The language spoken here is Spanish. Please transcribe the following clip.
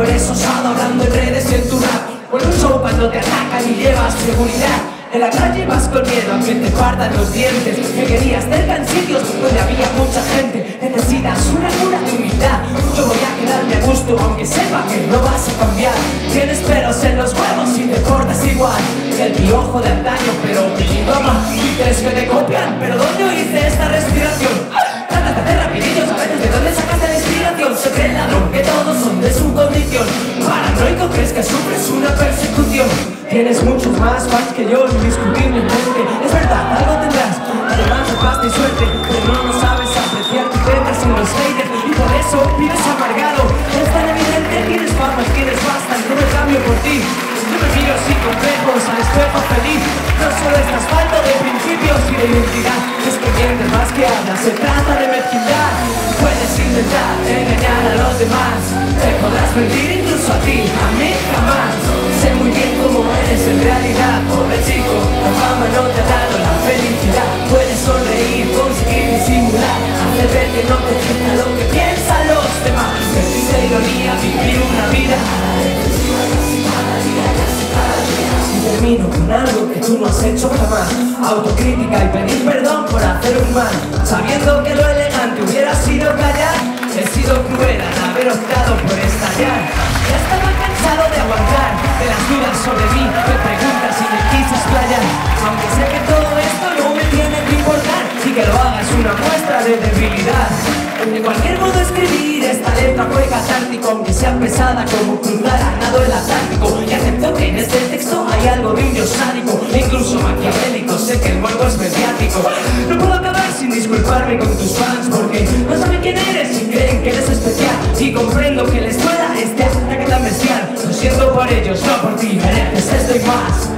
no eres osado hablando en redes y en tu rap. Vuelve un show cuando te atacan y llevas seguridad. En la calle vas con miedo a que te partan los dientes. Me querías cerca en sitios donde había mucha gente. Necesitas una cura de humildad. Yo voy a quedarme a gusto aunque sepa que no vas a cambiar. Tienes pelos en los huevos y te cortas igual que el piojo de antaño, pero te idioma. Dices que te copian, pero ¿dónde oíste esta respiración? Tratas de hacer rapidillos, a veces de dónde sacaste la inspiración. Se cree el ladrón que todos son de su condición. Paranoico, crees que sufres una persecución. Tienes muchos más fans que yo, indiscutiblemente. Es verdad, algo tendrás, además de pasta y suerte, pero no lo sabes apreciar, te centras en los haters y por eso vives amargado. Es tan evidente, tienes fama, tienes pasta, no me cambio por ti. Yo me miro sin complejos al espejo feliz. No solo estás falto de principios y de identidad, es que mientes más que hablas, se trata de mezquindad. Puedes intentar engañar a los demás, te podrás mentir incluso a ti, a mí jamás. Sé muy bien cómo eres en realidad, pobre chico, la fama no te ha dado la felicidad. Puedes sonreír, conseguir disimular, hacer ver que no te afecta lo que piensan los demás. Existe ironía, vivir una vida. Termino con algo que tú no has hecho jamás. Autocrítica y pedir perdón por hacer un mal, sabiendo que lo elegante hubiera sido callar. He sido cruel al haber optado por estallar. Ya estaba cansado de aguantar, de las dudas sobre mí, de preguntas y me quise explayar. Aunque sé que todo esto no me tiene que importar y que lo hagas una muestra de debilidad. De cualquier modo escribir esta letra fue catártico, aunque sea pesada como cruzar a nado el Atlántico. Y acepto que en este texto hay algo de un dios sádico e incluso maquiavélico, sé que el morbo es mediático. No puedo acabar sin disculparme con tus fans, porque no saben quién eres y creen que eres especial. Y comprendo que les duela este ataque tan bestial. Lo siento por ellos, no por ti, mereces esto y más.